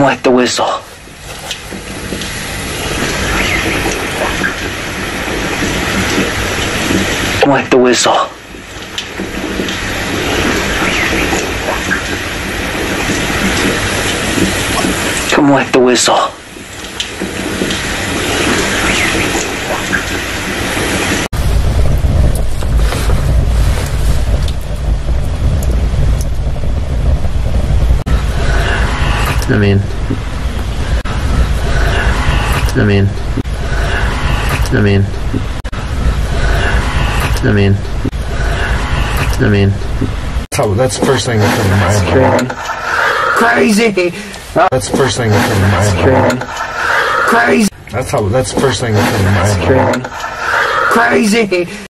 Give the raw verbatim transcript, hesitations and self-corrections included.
wet the whistle. Wet the whistle. Come wet the whistle. I mean, I mean, I mean, I mean, I mean. So that's the first thing that comes to mind. Crazy. That's the first thing that comes to mind. Crazy. That's how. That's the first thing that comes to mind. Crazy.